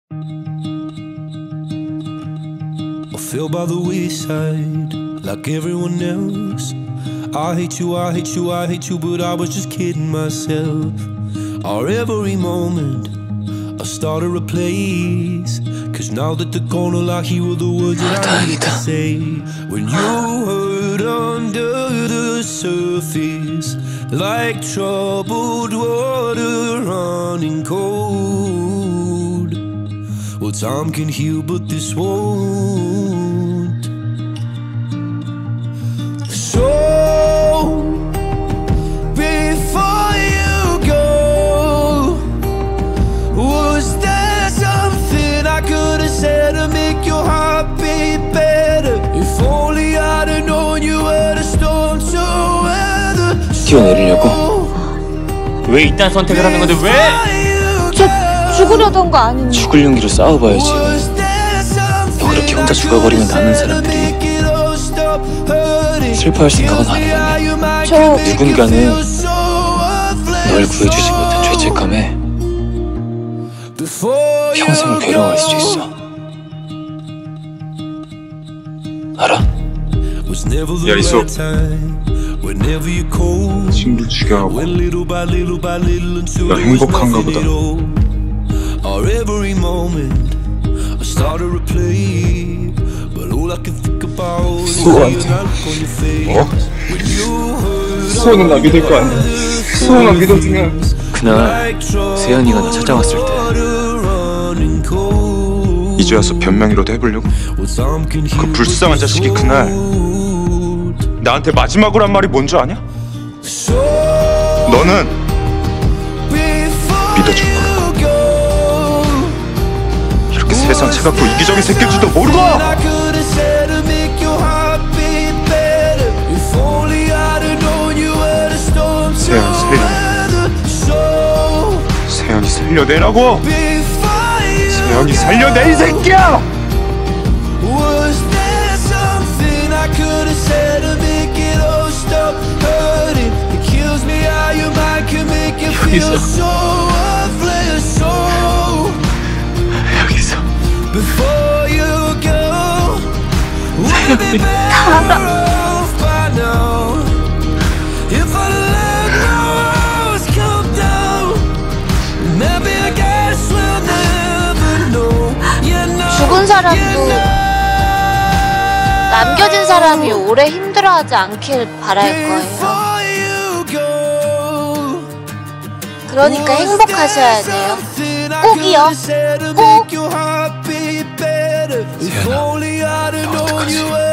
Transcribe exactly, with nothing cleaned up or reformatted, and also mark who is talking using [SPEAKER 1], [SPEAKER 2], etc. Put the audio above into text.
[SPEAKER 1] I fell by the wayside like everyone else. I hate you, I hate you, I hate you, but I was just kidding myself. Our every moment I started a place, cause now that they're gone, all I hear are the words that I need to say. When you hurt under the surface, like troubled water running cold. Well, time can heal, but this won't. So before you go, was there something I could have said to make your heart beat better? If only I'd have known you were the storm to weather.
[SPEAKER 2] 뛰어내리려고?
[SPEAKER 3] 왜 이딴 선택을 하는 건데 왜?
[SPEAKER 4] 저 죽으려던 거 아닌데.
[SPEAKER 2] 죽을 용기로 싸워봐야지. 너 그렇게 혼자 죽어버리면 남은 사람들이 슬퍼할 생각은 안 해봤니?
[SPEAKER 4] 저
[SPEAKER 2] 누군가는 널 구해주지 못한 죄책감에 평생을 괴로워할 수도 있어. 알아?
[SPEAKER 5] 야 이소, 친구 죽여하고 나 행복한가 보다. 수호한테 뭐? 수호는 나 믿을 거 아니야. 수호만 믿어주면.
[SPEAKER 2] 그날 세연이가 나 찾아왔을 때
[SPEAKER 5] 이제 와서 변명이라도 해보려고? 그 불쌍한 자식이 그날 나한테 마지막으로 한 말이 뭔 줄 아냐? 너는 믿어줄 거라고. 이렇게 세상 차갑고 이기적인 새끼일 줄도 모르고! 세연 살려. 세연이 살려내라고! 세연이 살려내 이 새끼야! 여기서 여기서 세연이
[SPEAKER 4] 다 알아. 죽은 사람도 남겨진 사람이 오래 힘들어하지 않길 바랄 거예요. 그러니까 행복하셔야 돼요. 꼭이요. 꼭.
[SPEAKER 2] 세연아, 너 어떡하지?